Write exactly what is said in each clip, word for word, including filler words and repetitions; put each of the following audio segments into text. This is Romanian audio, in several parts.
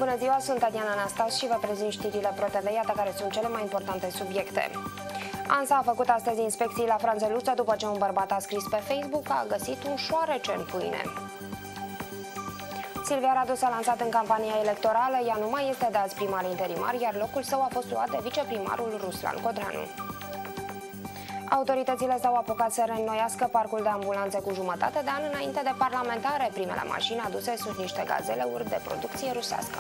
Bună ziua, sunt Tatiana Anastas și vă prezint știrile ProTV, iată care sunt cele mai importante subiecte. ANSA a făcut astăzi inspecții la Franzeluța după ce un bărbat a scris pe Facebook că a găsit un șoarece în pâine. Silvia Radu s-a lansat în campania electorală, ea nu mai este de azi primar interimar, iar locul său a fost luat de viceprimarul Ruslan Codreanu. Autoritățile s-au apucat să reînnoiască parcul de ambulanțe cu jumătate de an înainte de parlamentare. Primele mașini aduse sunt niște gazeleuri de producție rusească.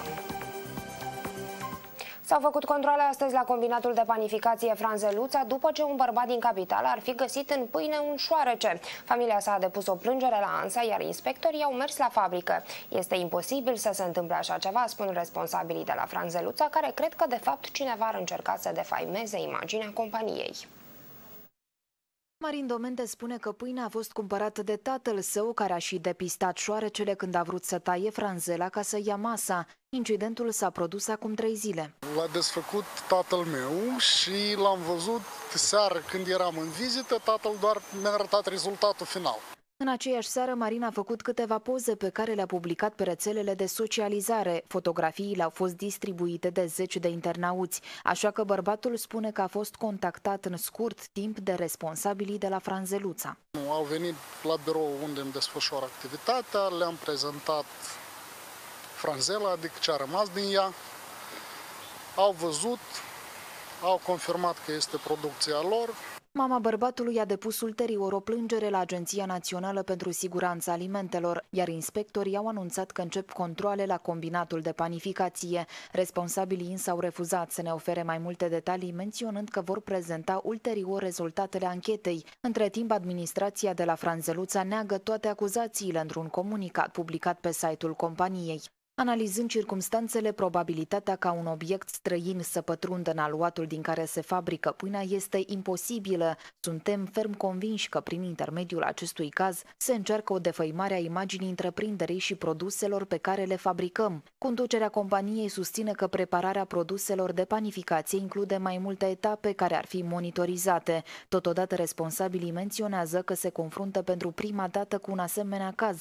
S-au făcut controale astăzi la combinatul de panificație Franzeluța după ce un bărbat din capitală ar fi găsit în pâine un șoarece. Familia sa a depus o plângere la ANSA, iar inspectorii au mers la fabrică. Este imposibil să se întâmple așa ceva, spun responsabilii de la Franzeluța, care cred că de fapt cineva ar încerca să defaimeze imaginea companiei. Marin Domente spune că pâinea a fost cumpărată de tatăl său, care a și depistat șoarecele când a vrut să taie franzela ca să ia masa. Incidentul s-a produs acum trei zile. L-a desfăcut tatăl meu și l-am văzut seară când eram în vizită, tatăl doar mi-a arătat rezultatul final. În aceeași seară, Marin a făcut câteva poze pe care le-a publicat pe rețelele de socializare. Fotografiile au fost distribuite de zeci de internauți, așa că bărbatul spune că a fost contactat în scurt timp de responsabilii de la Franzeluța. Au venit la birou unde îmi desfășor activitatea, le-am prezentat franzela, adică ce a rămas din ea. Au văzut, au confirmat că este producția lor. Mama bărbatului a depus ulterior o plângere la Agenția Națională pentru Siguranța Alimentelor, iar inspectorii au anunțat că încep controale la combinatul de panificație. Responsabilii însă au refuzat să ne ofere mai multe detalii, menționând că vor prezenta ulterior rezultatele anchetei. Între timp, administrația de la Franzeluța neagă toate acuzațiile într-un comunicat publicat pe site-ul companiei. Analizând circumstanțele, probabilitatea ca un obiect străin să pătrundă în aluatul din care se fabrică pâinea este imposibilă. Suntem ferm convinși că prin intermediul acestui caz se încearcă o defăimare a imaginii întreprinderii și produselor pe care le fabricăm. Conducerea companiei susține că prepararea produselor de panificație include mai multe etape care ar fi monitorizate. Totodată, responsabilii menționează că se confruntă pentru prima dată cu un asemenea caz.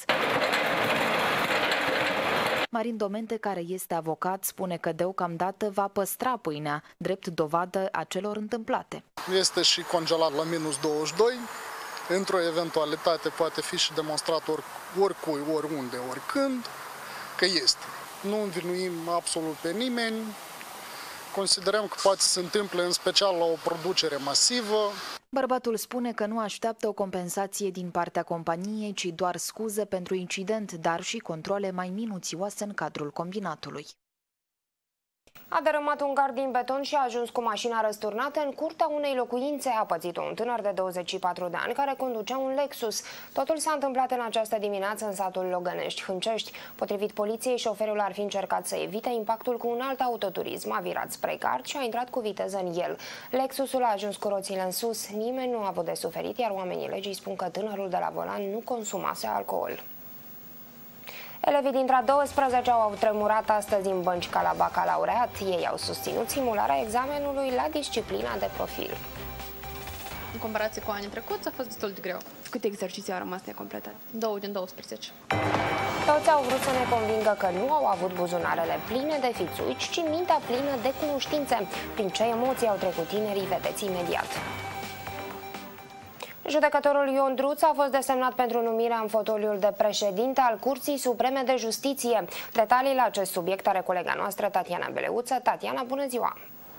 Marin Domente, care este avocat, spune că deocamdată va păstra pâinea, drept dovadă a celor întâmplate. Este și congelat la minus douăzeci și doi. Într-o eventualitate poate fi și demonstrat ori, oricui, oriunde, oricând, că este. Nu învinuim absolut pe nimeni. Considerăm că poate să se întâmple în special la o producere masivă. Bărbatul spune că nu așteaptă o compensație din partea companiei, ci doar scuze pentru incident, dar și controale mai minuțioase în cadrul combinatului. A dărâmat un gard din beton și a ajuns cu mașina răsturnată în curtea unei locuințe. A pățit un tânăr de douăzeci și patru de ani care conducea un Lexus. Totul s-a întâmplat în această dimineață în satul Logănești, Hâncești. Potrivit poliției, șoferul ar fi încercat să evite impactul cu un alt autoturism, a virat spre gard și a intrat cu viteză în el. Lexusul a ajuns cu roțile în sus, nimeni nu a avut de suferit, iar oamenii legii spun că tânărul de la volan nu consumase alcool. Elevii dintre a douăsprezecea au tremurat astăzi în bănci ca la bacalaureat. Ei au susținut simularea examenului la disciplina de profil. În comparație cu anii trecuți, a fost destul de greu. Câte exerciții au rămas necompletate? Două din douăsprezece. Toți au vrut să ne convingă că nu au avut buzunarele pline de fițuici, ci mintea plină de cunoștințe. Prin ce emoții au trecut tinerii, vedeți imediat. Judecătorul Ion Druț a fost desemnat pentru numirea în fotoliul de președinte al Curții Supreme de Justiție. Detalii la acest subiect are colega noastră Tatiana Beleuță. Tatiana, bună ziua!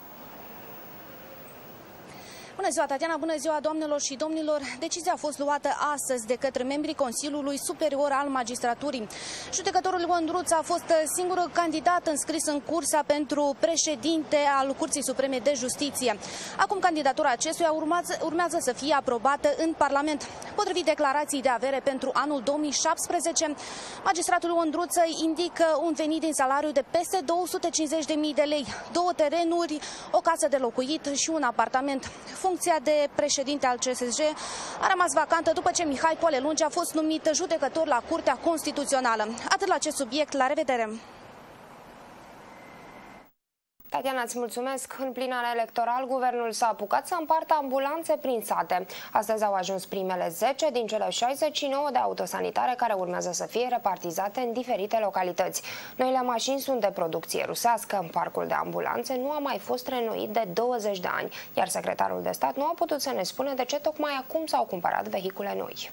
Bună ziua, Tatiana, bună ziua, doamnelor și domnilor. Decizia a fost luată astăzi de către membrii Consiliului Superior al Magistraturii. Judecătorul Ion Druț a fost singurul candidat înscris în cursa pentru președinte al Curții Supreme de Justiție. Acum candidatura acestuia urmează, urmează să fie aprobată în Parlament. Potrivit declarației de avere pentru anul două mii șaptesprezece, magistratul Ion Druț indică un venit din salariu de peste două sute cincizeci de mii de lei, două terenuri, o casă de locuit și un apartament. Funcția de președinte al C S J a rămas vacantă după ce Mihai Polelungi a fost numit judecător la Curtea Constituțională. Atât la acest subiect, la revedere! Tatiana, îți mulțumesc. În plin an electoral, guvernul s-a apucat să împartă ambulanțe prin sate. Astăzi au ajuns primele zece din cele șaizeci și nouă de autosanitare care urmează să fie repartizate în diferite localități. Noile mașini sunt de producție rusească. Parcul de ambulanțe nu a mai fost reînnoit de douăzeci de ani, iar secretarul de stat nu a putut să ne spună de ce tocmai acum s-au cumpărat vehicule noi.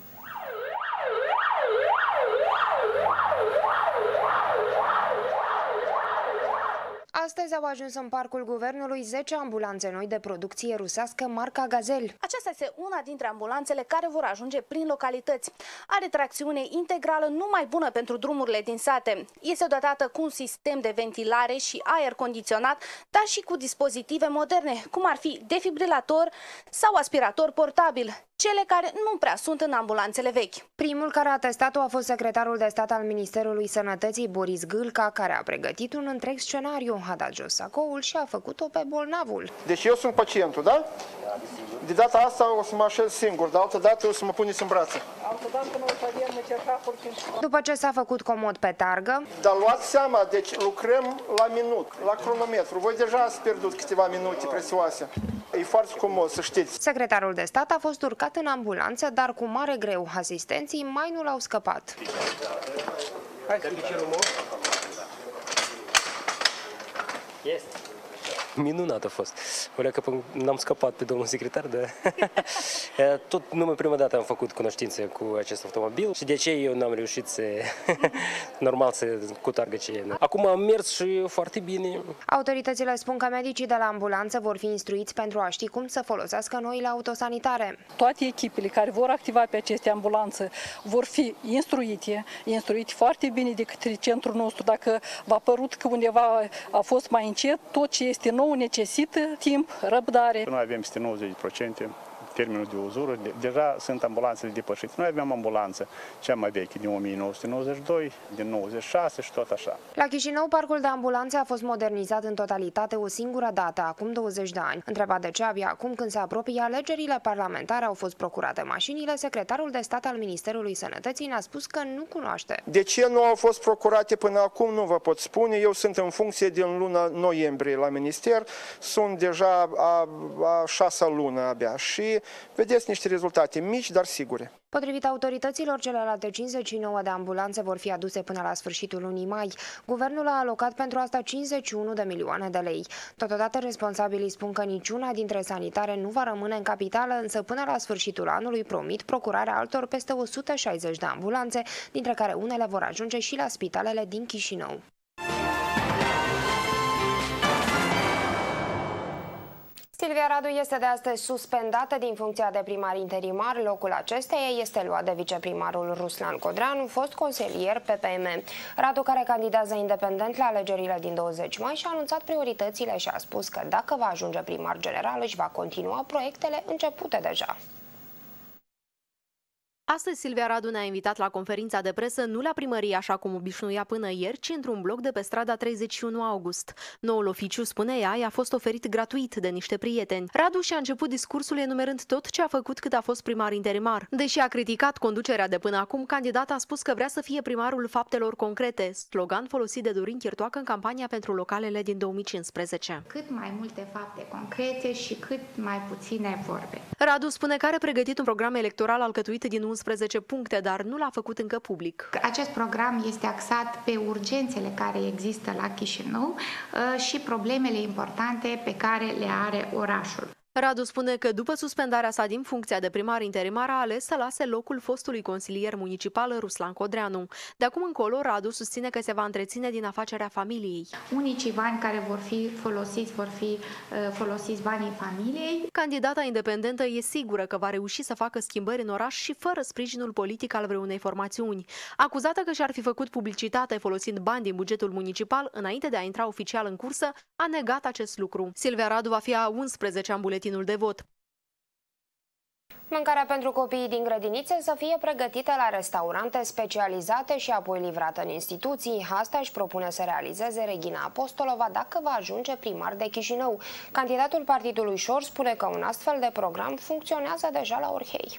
Astăzi au ajuns în parcul guvernului zece ambulanțe noi de producție rusească marca Gazel. Aceasta este una dintre ambulanțele care vor ajunge prin localități. Are tracțiune integrală numai bună pentru drumurile din sate. Este dotată cu un sistem de ventilare și aer condiționat, dar și cu dispozitive moderne, cum ar fi defibrilator sau aspirator portabil, cele care nu prea sunt în ambulanțele vechi. Primul care a testat-o a fost secretarul de stat al Ministerului Sănătății, Boris Gâlca, care a pregătit un întreg scenariu, a dat jos sacoul și a făcut-o pe bolnavul. Deci eu sunt pacientul, da? De data asta o să mă așez singur, de altă dată o să mă puneți în brațe. După ce s-a făcut comod pe targă... Dar luați seama, deci lucrăm la minut, la cronometru. Voi deja ați pierdut câteva minute prețioase. E foarte comod, să știți. Secretarul de stat a fost urcat în ambulanță, dar cu mare greu. Asistenții mai nu l-au scăpat. Hai să este. Minunat a fost. O că n-am scăpat pe domnul secretar, dar tot numai prima dată am făcut cunoștință cu acest automobil și de aceea eu n-am reușit să normal să cutargă ce e. Acum am mers și foarte bine. Autoritățile spun că medicii de la ambulanță vor fi instruiți pentru a ști cum să folosească noile autosanitare. Toate echipele care vor activa pe aceste ambulanțe vor fi instruite, instruite foarte bine de către centrul nostru. Dacă v-a părut că undeva a fost mai încet, tot ce este nou necesită timp, răbdare. Noi avem peste nouăzeci la sută termenul de uzură, deja sunt ambulanțele depășite. Noi aveam ambulanță cea mai veche din o mie nouă sute nouăzeci și doi, din nouăzeci și șase și tot așa. La Chișinău, parcul de ambulanțe a fost modernizat în totalitate o singură dată, acum douăzeci de ani. Întrebat de ce abia acum, când se apropie alegerile parlamentare, au fost procurate mașinile, secretarul de stat al Ministerului Sănătății ne-a spus că nu cunoaște. De ce nu au fost procurate până acum, nu vă pot spune. Eu sunt în funcție din luna noiembrie la minister, sunt deja a, a șasea lună abia și vedeți niște rezultate mici, dar sigure. Potrivit autorităților, celelalte cincizeci și nouă de ambulanțe vor fi aduse până la sfârșitul lunii mai. Guvernul a alocat pentru asta cincizeci și unu de milioane de lei. Totodată, responsabilii spun că niciuna dintre sanitare nu va rămâne în capitală, însă până la sfârșitul anului promit procurarea altor peste o sută șaizeci de ambulanțe, dintre care unele vor ajunge și la spitalele din Chișinău. Silvia Radu este de astăzi suspendată din funcția de primar interimar. Locul acesteia este luat de viceprimarul Ruslan Codreanu, fost consilier P P M. Radu, care candidează independent la alegerile din douăzeci mai, și-a anunțat prioritățile și a spus că dacă va ajunge primar general, își va continua proiectele începute deja. Astăzi Silvia Radu ne-a invitat la conferința de presă nu la primărie așa cum obișnuia până ieri, ci într-un bloc de pe strada treizeci și unu august. Noul oficiu, spune ea, i-a fost oferit gratuit de niște prieteni. Radu și-a început discursul enumerând tot ce a făcut cât a fost primar interimar. Deși a criticat conducerea de până acum, candidata a spus că vrea să fie primarul faptelor concrete, slogan folosit de Dorin Chirtoacă în campania pentru localele din două mii cincisprezece. Cât mai multe fapte concrete și cât mai puține vorbe. Radu spune că are pregătit un program electoral alcătuit din unsprezece puncte, dar nu l-a făcut încă public. Acest program este axat pe urgențele care există la Chișinău și problemele importante pe care le are orașul. Radu spune că după suspendarea sa din funcția de primar interimar a ales să lase locul fostului consilier municipal Ruslan Codreanu. De acum încolo, Radu susține că se va întreține din afacerea familiei. Unicii bani care vor fi folosiți, vor fi uh, folosiți banii familiei. Candidata independentă e sigură că va reuși să facă schimbări în oraș și fără sprijinul politic al vreunei formațiuni. Acuzată că și-ar fi făcut publicitate folosind bani din bugetul municipal înainte de a intra oficial în cursă, a negat acest lucru. Silvia Radu va fi a unsprezecea în buletinul de vot. Mâncarea pentru copiii din grădinițe să fie pregătită la restaurante specializate și apoi livrată în instituții. Asta își propune să realizeze Regina Apostolova dacă va ajunge primar de Chișinău. Candidatul partidului Șor spune că un astfel de program funcționează deja la Orhei.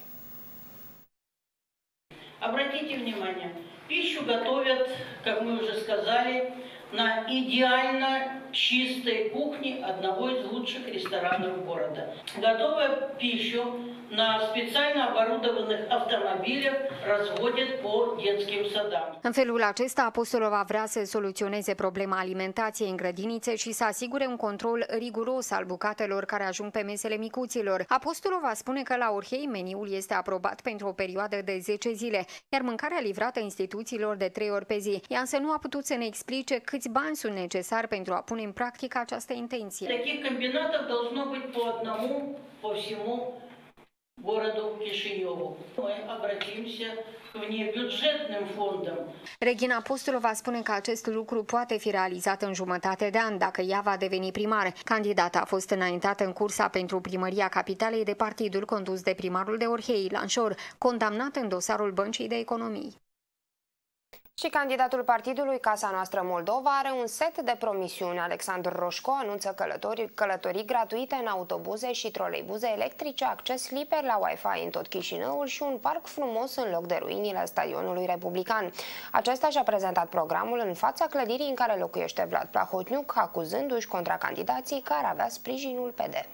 Обратите внимание, пищу готовят, как мы уже сказали, на идеально чистой кухне одного из лучших ресторанов города. Готовую пищу на специально оборудованных автомобилях разводят по детским садам. În felul acesta, Apostolul va vrea să soluționeze problema alimentației în grădinițe și să asigure un control riguros al bucatelor care ajung pe mesele micuților. Apostolul va spune că la Orhei meniul este aprobat pentru o perioadă de zece zile, iar mâncarea livrată instituțiilor de trei ori pe zi. Ea însă nu a putut să ne explice câți bani sunt necesari pentru a pune în practică această intenție. Таких комбинатов должно быть по одному по всему городу Кишиневу. Мы обратимся к внебюджетным фондам. Regina Apostolova spune că acest lucru poate fi realizat în jumătate de an dacă ea va deveni primar. Candidata a fost înaintată în cursa pentru primăria capitalei de partidul condus de primarul de Orhei, Lanșor, condamnat în dosarul Băncii de Economii. Și candidatul partidului Casa Noastră Moldova are un set de promisiuni. Alexandru Roșco anunță călătorii, călătorii gratuite în autobuze și troleibuze electrice, acces liber la Wi-Fi în tot Chișinăul și un parc frumos în loc de ruinile stadionului republican. Acesta și-a prezentat programul în fața clădirii în care locuiește Vlad Plahotniuc, acuzându-și contracandidații că ar avea sprijinul P D.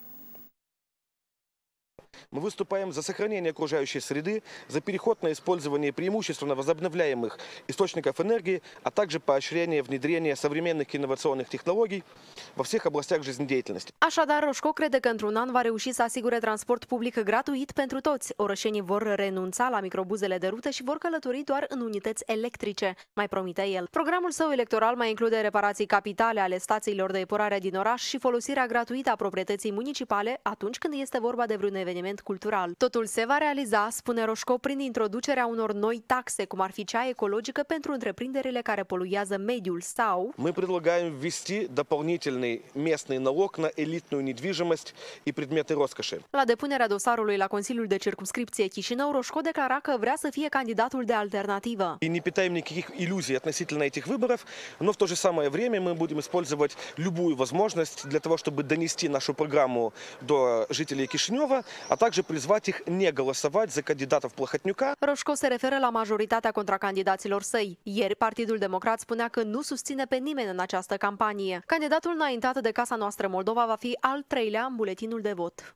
Мы выступаем за сохранение окружающей среды, за переход на использование преимущественно возобновляемых источников энергии, а также поощрение внедрения современных инновационных технологий во всех областях жизнедеятельности. Așadar, Roșco crede că într-un an va reuși să asigure transport public gratuit pentru toți. Orășenii vor renunța la microbuzele de rută și vor călători doar în unități electrice, mai promite el. Programul său electoral mai include reparații capitale ale stațiilor de epurare din oraș și folosirea gratuită a proprietății municipale atunci când este vorba de vreun eveniment cultural. Totul se va realiza, spune Roșco, prin introducerea unor noi taxe, cum ar fi cea ecologică pentru întreprinderile care poluează mediul sau... Мы предлагаем ввести дополнительный местный налог на элитную недвижимость и предметы роскоши. La depunerea dosarului la Consiliul de Circumscripție Chișinău, Roșco declara că vrea să fie candidatul de alternativă. И не питаем никаких иллюзий относительно этих выборов, но в то же самое время мы будем использовать любую возможность для того, чтобы донести нашу программу до жителей Кишинева, а также призвать их не голосовать за кандидатов Плохотнюка. Roșco se referă la majoritatea contracandidaților săi. Ieri, Partidul Democrat spunea că nu susține pe nimeni în această campanie. Candidatul înaintat de Casa Noastră Moldova va fi al treilea în buletinul de vot.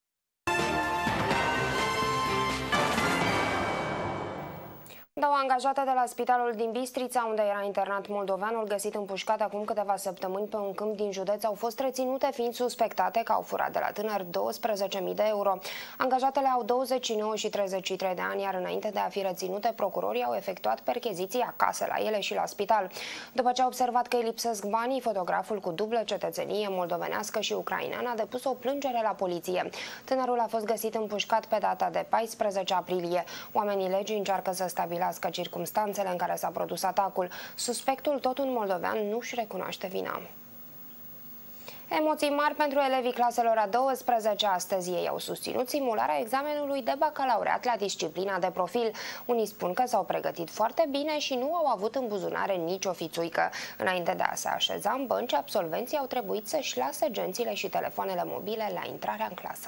Două angajate de la spitalul din Bistrița, unde era internat moldoveanul găsit împușcat acum câteva săptămâni pe un câmp din județ, au fost reținute fiind suspectate că au furat de la tânăr douăsprezece mii de euro. Angajatele au douăzeci și nouă și treizeci și trei de ani, iar înainte de a fi reținute, procurorii au efectuat percheziții acasă la ele și la spital. După ce a observat că îi lipsesc banii, fotograful cu dublă cetățenie moldovenească și ucraineană a depus o plângere la poliție. Tânărul a fost găsit împușcat pe data de paisprezece aprilie. Oamenii legii încearcă să stabilească circumstanțele în care s-a produs atacul. Suspectul, tot un moldovean, nu-și recunoaște vina. Emoții mari pentru elevii claselor a douăsprezecea. Astăzi ei au susținut simularea examenului de bacalaureat la disciplina de profil. Unii spun că s-au pregătit foarte bine și nu au avut în buzunare nicio fițuică. Înainte de a se așeza în bănci, absolvenții au trebuit să-și lase gențile și telefoanele mobile la intrarea în clasă.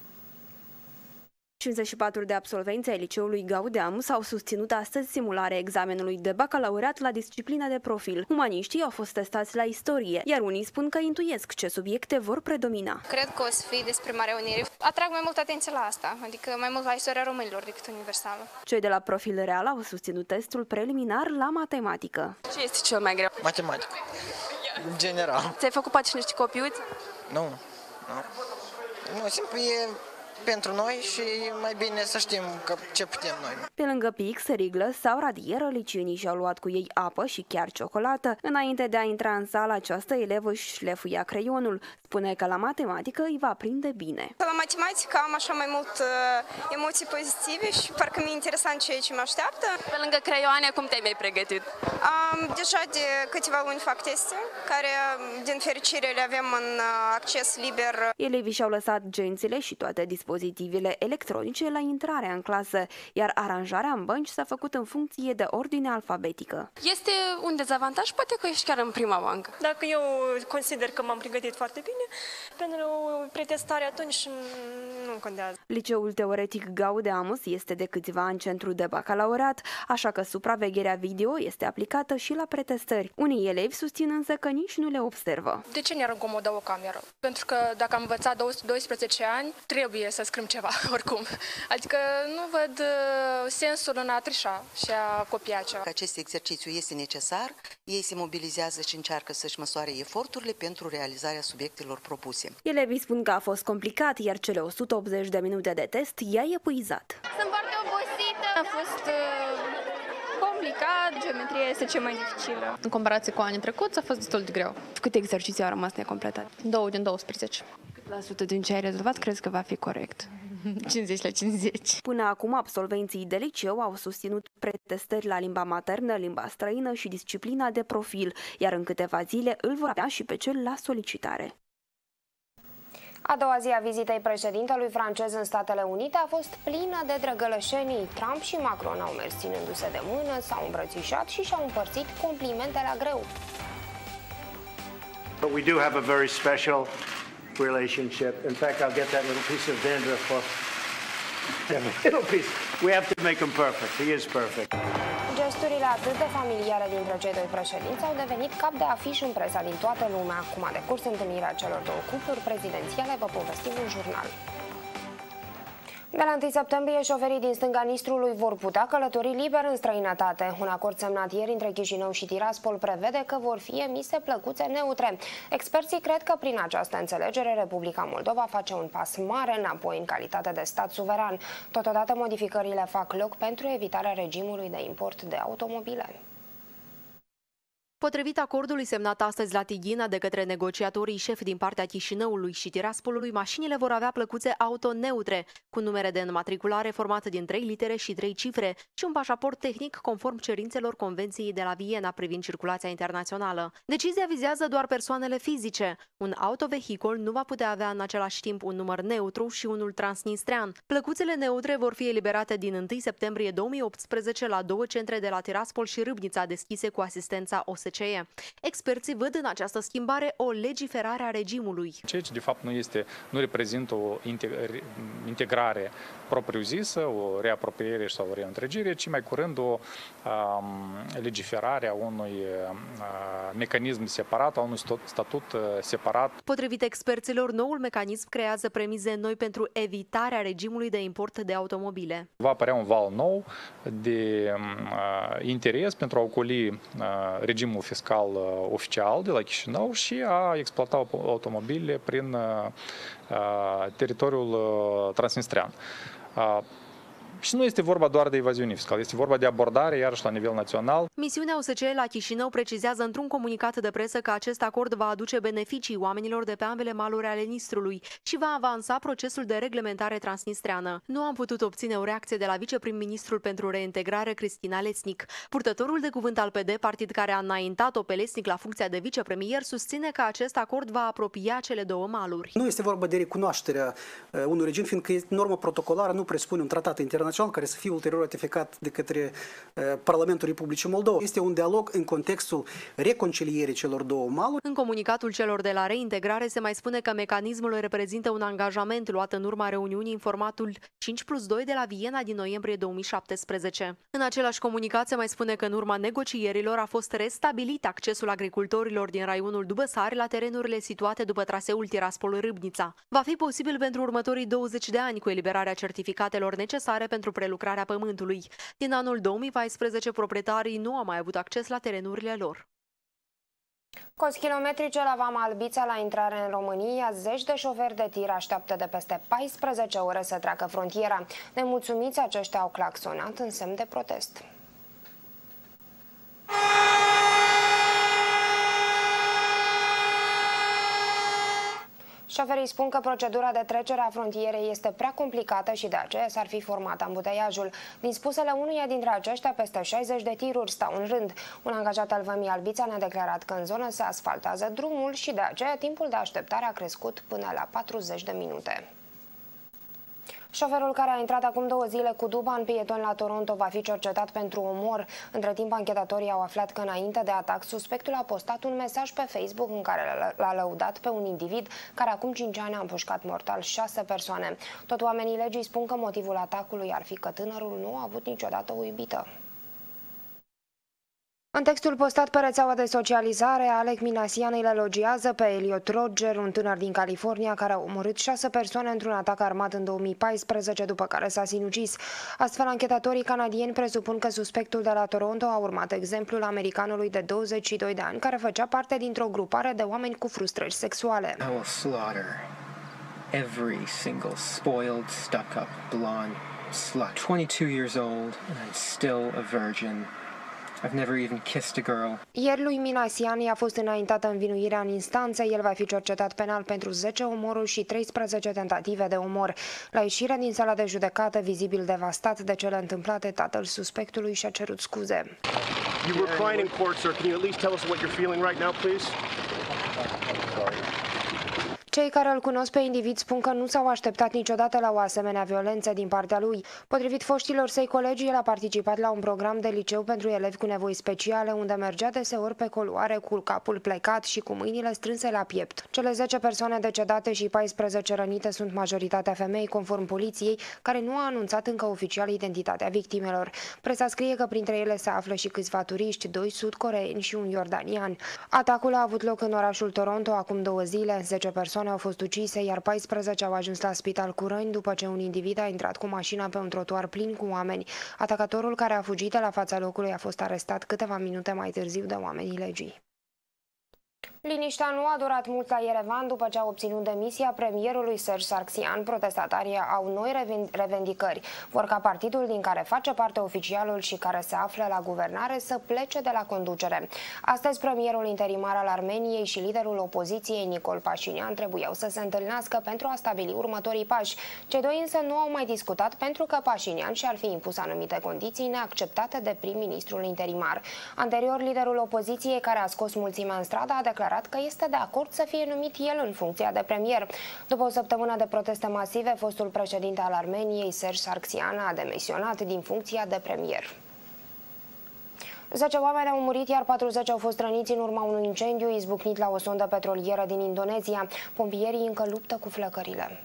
cincizeci și patru de absolvenți ai liceului Gaudeamu s-au susținut astăzi simularea examenului de bacalaureat la disciplina de profil. Umaniștii au fost testați la istorie, iar unii spun că intuiesc ce subiecte vor predomina. Cred că o să fie despre Marea Unire. Atrag mai mult atenție la asta, adică mai mult la istoria românilor decât universală. Cei de la profil real au susținut testul preliminar la matematică. Ce este cel mai greu? Matematică. În general. Ți-ai făcut poate și niște copiuți? Nu. Nu. Nu, simplu e pentru noi și mai bine să știm că ce putem noi. Pe lângă pix, riglă sau radieră, licenii și-au luat cu ei apă și chiar ciocolată. Înainte de a intra în sală, această elevă își șlefuia creionul. Spune că la matematică îi va prinde bine. La matematică am așa mai mult uh, emoții pozitive și parcă mi-e interesant ceea ce mă așteaptă. Pe lângă creioane, cum te-ai mai pregătit? Um, deja de câteva luni fac teste, care din fericire le avem în uh, acces liber. Elevii și-au lăsat gențile și toate dispozițiile dispozitivele electronice la intrarea în clasă, iar aranjarea în bănci s-a făcut în funcție de ordine alfabetică. Este un dezavantaj, poate că ești chiar în prima bancă. Dacă eu consider că m-am pregătit foarte bine, pentru pretestare atunci nu contează. Liceul teoretic Gaudeamus este de câțiva ani centru de bacalaureat, așa că supravegherea video este aplicată și la pretestări. Unii elevi susțin însă că nici nu le observă. De ce ne-ar incomoda o cameră? Pentru că dacă am învățat doisprezece ani, trebuie să scriem ceva, oricum. Adică nu văd sensul în a trișa și a copia ceva. Acest exercițiu este necesar, ei se mobilizează și încearcă să-și măsoare eforturile pentru realizarea subiectelor propuse. Elevii spun că a fost complicat, iar cele o sută optzeci de minute de test i-a epuizat. Sunt foarte obosită. A fost uh, complicat, geometria este cea mai dificilă. În comparație cu anii trecuți a fost destul de greu. Câte exerciții au rămas necompletate? Două din douăsprezece. Cât la sută din ce ai rezolvat crezi că va fi corect? cincizeci la cincizeci. Până acum, absolvenții de liceu au susținut pretestări la limba maternă, limba străină și disciplina de profil, iar în câteva zile îl vor avea și pe cel la solicitare. A doua zi a vizitei președintelui francez în Statele Unite a fost plină de drăgălășenii. Trump și Macron au mers ținându-se de mână, s-au îmbrățișat și și-au împărțit complimente la greu. But we do have a very special relationship. In fact, I'll get that little piece of dandruff for that little piece. We have to make him perfect. He is perfect. Gesturile atât de familiare dintre cei doi președinți au devenit cap de afiș în presa din toată lumea. Cum a decurs întâlnirea celor două cupluri prezidențiale, vă povestim în jurnal. De la întâi septembrie, șoferii din stânga Nistrului vor putea călători liber în străinătate. Un acord semnat ieri între Chișinău și Tiraspol prevede că vor fi emise plăcuțe neutre. Experții cred că prin această înțelegere Republica Moldova face un pas mare înapoi în calitate de stat suveran. Totodată, modificările fac loc pentru evitarea regimului de import de automobile. Potrivit acordului semnat astăzi la Tighina de către negociatorii șefi din partea Chișinăului și Tiraspolului, mașinile vor avea plăcuțe auto-neutre, cu numere de înmatriculare formate din trei litere și trei cifre și un pașaport tehnic conform cerințelor Convenției de la Viena privind circulația internațională. Decizia vizează doar persoanele fizice. Un autovehicul nu va putea avea în același timp un număr neutru și unul transnistrean. Plăcuțele neutre vor fi eliberate din întâi septembrie două mii optsprezece la două centre de la Tiraspol și Râbnița deschise cu asistența O S C E. Experții văd în această schimbare o legiferare a regimului. Ceea ce de fapt nu este, nu reprezintă o integrare propriu-zisă, o reapropiere sau o reîntregire, ci mai curând o um, legiferare a unui uh, mecanism separat, a unui statut uh, separat. Potrivit experților, noul mecanism creează premize noi pentru evitarea regimului de import de automobile. Va apărea un val nou de uh, interes pentru a ocoli uh, regimul fiscal uh, oficial de la Chișinău și a exploata automobile prin uh, uh, teritoriul uh, transnistrean. Uh, Și nu este vorba doar de evaziune fiscală, este vorba de abordare, iarăși, la nivel național. Misiunea O S C E la Chișinău precizează într-un comunicat de presă că acest acord va aduce beneficii oamenilor de pe ambele maluri ale Nistrului și va avansa procesul de reglementare transnistreană. Nu am putut obține o reacție de la viceprim-ministrul pentru reintegrare, Cristina Lesnic. Purtătorul de cuvânt al P D, partid care a înaintat-o pe Lesnic la funcția de vicepremier, susține că acest acord va apropia cele două maluri. Nu este vorba de recunoașterea unui regim, fiindcă normă protocolară nu presupune un tratat internațional care să fie ulterior ratificat de către uh, Parlamentul Republicii Moldova. Este un dialog în contextul reconcilierii celor două maluri. În comunicatul celor de la reintegrare se mai spune că mecanismul reprezintă un angajament luat în urma reuniunii în formatul cinci plus doi de la Viena din noiembrie două mii șaptesprezece. În același comunicat se mai spune că în urma negocierilor a fost restabilit accesul agricultorilor din raionul Dubăsari la terenurile situate după traseul Tiraspol-Râbnița. Va fi posibil pentru următorii douăzeci de ani cu eliberarea certificatelor necesare pentru prelucrarea pământului. Din anul două mii paisprezece, proprietarii nu au mai avut acces la terenurile lor. Cozi kilometrice la Vama Albița la intrare în România, zeci de șoferi de tir așteaptă de peste paisprezece ore să treacă frontiera. Nemulțumiți, aceștia au claxonat în semn de protest. Șoferii spun că procedura de trecere a frontierei este prea complicată și de aceea s-ar fi format ambuteiajul. Din spusele unuia dintre aceștia, peste șaizeci de tiruri stau în rând. Un angajat al Vămii Albița ne-a declarat că în zonă se asfaltează drumul și de aceea timpul de așteptare a crescut până la patruzeci de minute. Șoferul care a intrat acum două zile cu duba în pieton la Toronto va fi cercetat pentru omor. Între timp, anchetatorii au aflat că înainte de atac, suspectul a postat un mesaj pe Facebook în care l-a lăudat pe un individ care acum cinci ani a împușcat mortal șase persoane. Tot oamenii legii spun că motivul atacului ar fi că tânărul nu a avut niciodată o iubită. În textul postat pe rețeaua de socializare, Alec Minassian îl elogiază pe Elliot Rodger, un tânăr din California care a omorât șase persoane într-un atac armat în două mii paisprezece, după care s-a sinucis. Astfel, anchetatorii canadieni presupun că suspectul de la Toronto a urmat exemplul americanului de douăzeci și doi de ani, care făcea parte dintr-o grupare de oameni cu frustrări sexuale. I will slaughter every single spoiled, stuck-up, blonde slut. twenty-two years old and I'm still a virgin. I've never even kissed a girl. Ieri lui Minassian i-a fost înaintată învinuirea în instanță. El va fi cercetat penal pentru zece omoruri și treisprezece tentative de omor. La ieșirea din sala de judecată, vizibil devastat de cele întâmplate, tatăl suspectului și-a cerut scuze. You were crying in court, sir. Can you at least tell us what you're feeling right now, please? Cei care îl cunosc pe individ spun că nu s-au așteptat niciodată la o asemenea violență din partea lui. Potrivit foștilor săi colegi, el a participat la un program de liceu pentru elevi cu nevoi speciale, unde mergea deseori pe coloare cu capul plecat și cu mâinile strânse la piept. Cele zece persoane decedate și paisprezece rănite sunt majoritatea femei, conform poliției, care nu a anunțat încă oficial identitatea victimelor. Presa scrie că printre ele se află și câțiva turiști, doi sud-coreeni și un iordanian. Atacul a avut loc în orașul Toronto acum două zile. zece persoane au fost ucise, iar paisprezece au ajuns la spital cu răni după ce un individ a intrat cu mașina pe un trotuar plin cu oameni. Atacatorul, care a fugit de la fața locului, a fost arestat câteva minute mai târziu de oamenii legii. Liniștea nu a durat mult la Yerevan după ce a obținut demisia premierului Serge Sargsyan. Protestatarii au noi revendicări. Vor ca partidul din care face parte oficialul și care se află la guvernare să plece de la conducere. Astăzi, premierul interimar al Armeniei și liderul opoziției, Nicol Pașinian, trebuiau să se întâlnească pentru a stabili următorii pași. Cei doi însă nu au mai discutat pentru că Pașinian și-ar fi impus anumite condiții neacceptate de prim-ministrul interimar. Anterior, liderul opoziției, care a scos mulțimea în stradă, a declarat că este de acord să fie numit el în funcția de premier. După o săptămână de proteste masive, fostul președinte al Armeniei, Serge Sargsyan, a demisionat din funcția de premier. zece oameni au murit, iar patruzeci au fost răniți în urma unui incendiu izbucnit la o sondă petrolieră din Indonezia. Pompierii încă luptă cu flăcările.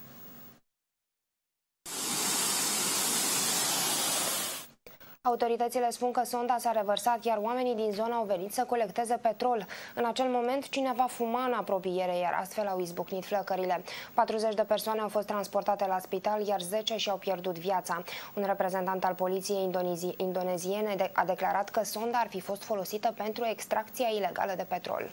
Autoritățile spun că sonda s-a revărsat, iar oamenii din zonă au venit să colecteze petrol. În acel moment, cineva fuma în apropiere, iar astfel au izbucnit flăcările. patruzeci de persoane au fost transportate la spital, iar zece și-au pierdut viața. Un reprezentant al poliției indonezi indoneziene a declarat că sonda ar fi fost folosită pentru extracția ilegală de petrol.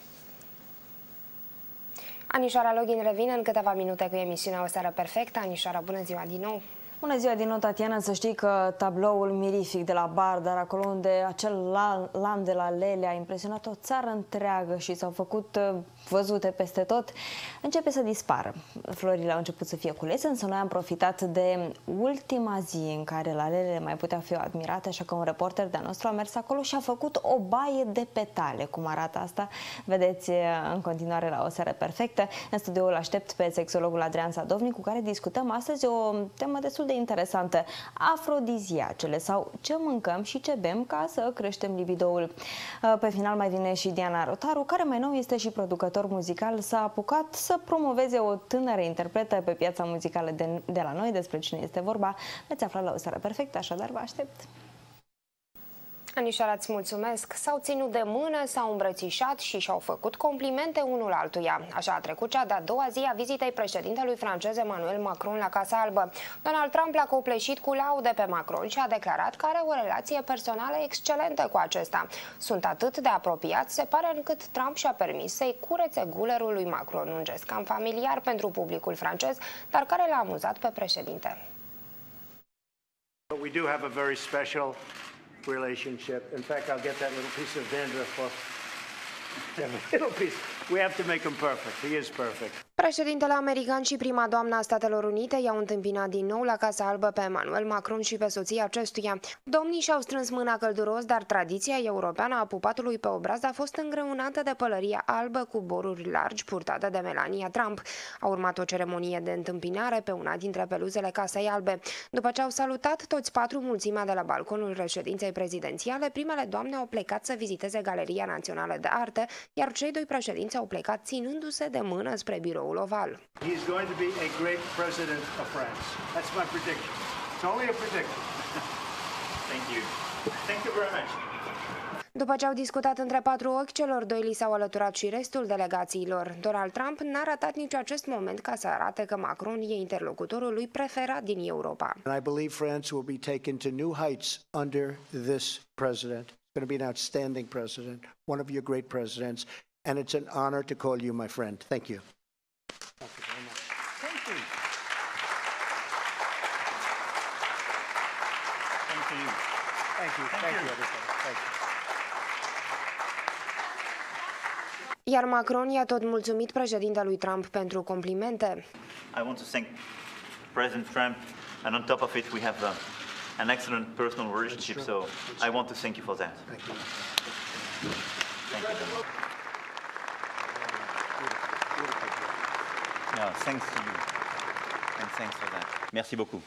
Anișoara Login revine în câteva minute cu emisiunea O Seară Perfectă. Anișoara, bună ziua din nou! Bună ziua din nou, Tatiana. Să știi că tabloul mirific de la Bardar, acolo unde acel lan de la Lele a impresionat o țară întreagă și s-au făcut văzute peste tot, începe să dispară. Florile au început să fie culese, însă noi am profitat de ultima zi în care la Lele mai putea fi admirate, așa că un reporter de-a nostru a mers acolo și a făcut o baie de petale. Cum arată asta, vedeți în continuare la O Seară Perfectă. În studioul aștept pe sexologul Adrian Sadovnic, cu care discutăm astăzi o temă destul de interesantă: afrodiziacele, sau ce mâncăm și ce bem ca să creștem libidoul. Pe final mai vine și Diana Rotaru, care mai nou este și producător muzical. S-a apucat să promoveze o tânără interpretă pe piața muzicală de, de la noi. Despre cine este vorba veți afla la O Seară Perfectă, așadar vă aștept. Anișoara, îți mulțumesc. S-au ținut de mână, s-au îmbrățișat și și-au făcut complimente unul altuia. Așa a trecut cea de-a doua zi a vizitei președintelui francez Emmanuel Macron la Casa Albă. Donald Trump l-a copleșit cu laude pe Macron și a declarat că are o relație personală excelentă cu acesta. Sunt atât de apropiați, se pare, încât Trump și-a permis să-i curețe gulerul lui Macron, un gest cam familiar pentru publicul francez, dar care l-a amuzat pe președinte. We do have a very special relationship. In fact, I'll get that little piece of dandruff off. That little piece. We have to make him perfect. He is perfect. Președintele american și prima doamnă a Statelor Unite i-au întâmpinat din nou la Casa Albă pe Emmanuel Macron și pe soția acestuia. Domnii și-au strâns mâna călduros, dar tradiția europeană a pupatului pe obraz a fost îngreunată de pălăria albă cu boruri largi purtată de Melania Trump. A urmat o ceremonie de întâmpinare pe una dintre peluzele Casei Albe. După ce au salutat toți patru mulțimea de la balconul reședinței prezidențiale, primele doamne au plecat să viziteze Galeria Națională de Artă, iar cei doi președinți au plecat ținându-se de mână spre birou oval. He is going to be a great president of France. That's my prediction. It's only a prediction. Thank you. Thank you very much. După ce au discutat între patru ochi, celor doi li s-au alăturat și restul delegațiilor. Donald Trump n-a ratat nici acest moment ca să arate că Macron e interlocutorul lui preferat din Europa. I believe France will be taken to new heights under this president. It's going to be an outstanding president, one of your great presidents, and it's an honor to call you my friend. Thank you. Thank you very much. Thank you. Thank you. Thank you. Thank, Thank you, everybody. Thank you. Iar Macron i-a tot mulțumit președintelui Trump pentru complimente. I want to thank President Trump, and on top of it we have uh, an excellent personal relationship, so I want to thank you for that. Thank you. Thank you very much. No, thanks to you, and thanks for that. Merci beaucoup.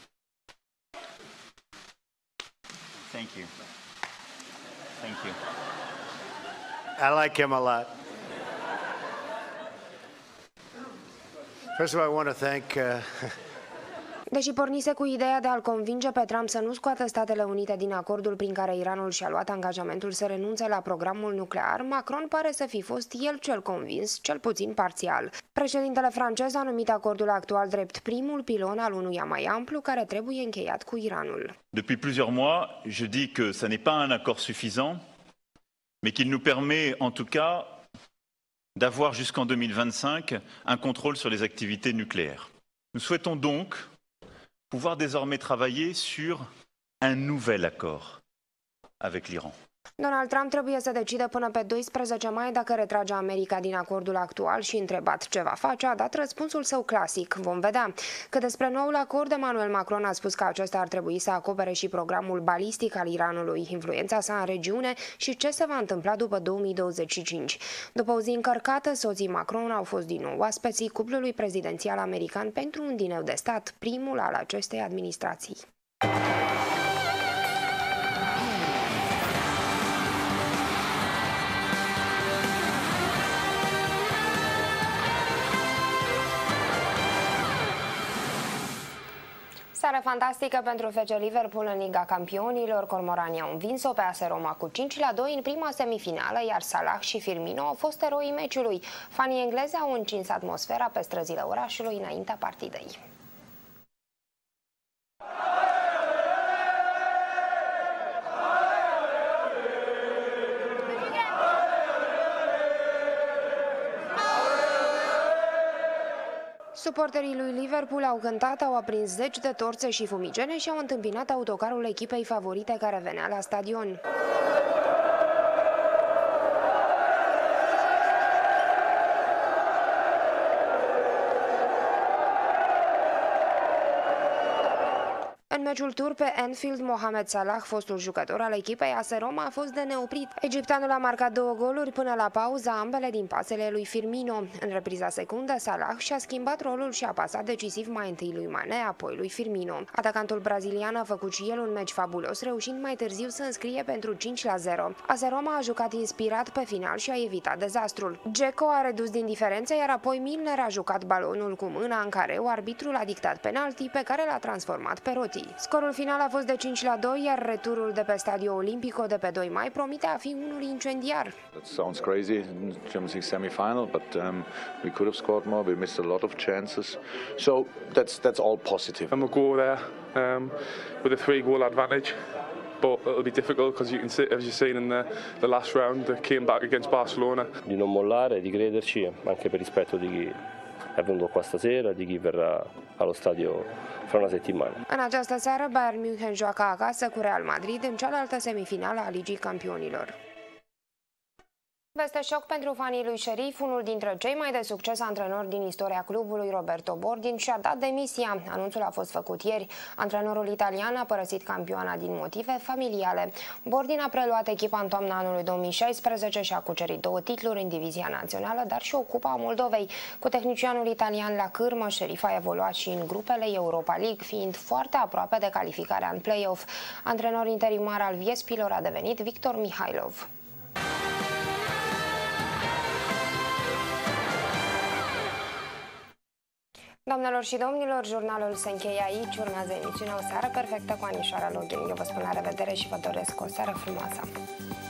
Thank you. Thank you. I like him a lot. First of all, I want to thank uh, Deși pornise cu ideea de a-l convinge pe Trump să nu scoată Statele Unite din acordul prin care Iranul și-a luat angajamentul să renunțe la programul nuclear, Macron pare să fi fost el cel convins, cel puțin parțial. Președintele francez a numit acordul actual drept primul pilon al unuia mai amplu care trebuie încheiat cu Iranul. Depuis plusieurs mois, je dis que ça n'est pas un accord suffisant, mais qu'il nous permet en tout cas d'avoir jusqu'en deux mille vingt-cinq un contrôle sur les activités nucléaires. Nous souhaitons donc pouvoir désormais travailler sur un nouvel accord avec l'Iran. Donald Trump trebuie să decidă până pe doisprezece mai dacă retrage America din acordul actual și, întrebat ce va face, a dat răspunsul său clasic: vom vedea. Cât despre noul acord, Emmanuel Macron a spus că acesta ar trebui să acopere și programul balistic al Iranului, influența sa în regiune și ce se va întâmpla după două mii douăzeci și cinci. După o zi încărcată, soții Macron au fost din nou oaspeții cuplului prezidențial american pentru un dineu de stat, primul al acestei administrații. Seară fantastică pentru F C Liverpool în Liga Campionilor. Cormoranii au învins-o pe A S Roma cu cinci la doi în prima semifinală, iar Salah și Firmino au fost eroii meciului. Fanii englezi au încins atmosfera pe străzile orașului înaintea partidei. Suporterii lui Liverpool au cântat, au aprins zeci de torțe și fumigene și au întâmpinat autocarul echipei favorite care venea la stadion. În meciul tur pe Anfield, Mohamed Salah, fostul jucător al echipei A S Roma, a fost de neoprit. Egipteanul a marcat două goluri până la pauză, ambele din pasele lui Firmino. În repriza secundă, Salah și-a schimbat rolul și a pasat decisiv mai întâi lui Mane, apoi lui Firmino. Atacantul brazilian a făcut și el un meci fabulos, reușind mai târziu să înscrie pentru cinci la zero. A S Roma a jucat inspirat pe final și a evitat dezastrul. Dzeko a redus din diferență, iar apoi Milner a jucat balonul cu mâna, în care arbitrul a dictat penalti pe care l-a transformat pe Roti. Scorul final a fost de cinci la doi, iar returul de pe Stadio Olimpico de pe doi mai promite a fi unul incendiar. It sounds crazy in Champions League semi-final, but um, we could have scored more. We missed a lot of chances, so that's that's all positive. And we'll go there um, with a three-goal advantage. But it'll be difficult because you can see, as you've seen in the, the last round, they came back against Barcelona. Di non mollare, di crederci, anche per rispetto di chi è venuto qua stasera, di chi verrà allo stadio fra una settimana. În această seară, Bayern München joacă acasă cu Real Madrid în cealaltă semifinală a Ligii Campionilor. Veste șoc pentru fanii lui Șerif, unul dintre cei mai de succes antrenori din istoria clubului, Roberto Bordin, și-a dat demisia. Anunțul a fost făcut ieri. Antrenorul italian a părăsit campioana din motive familiale. Bordin a preluat echipa în toamna anului două mii șaisprezece și a cucerit două titluri în divizia națională, dar și o Cupa a Moldovei. Cu tehnicianul italian la cârmă, Șerif a evoluat și în grupele Europa League, fiind foarte aproape de calificarea în play-off. Antrenor interimar al Viespilor a devenit Victor Mihailov. Doamnelor și domnilor, jurnalul se încheie aici. Urmează emisiunea O Seară Perfectă cu Anișoara Login. Eu vă spun la revedere și vă doresc o seară frumoasă.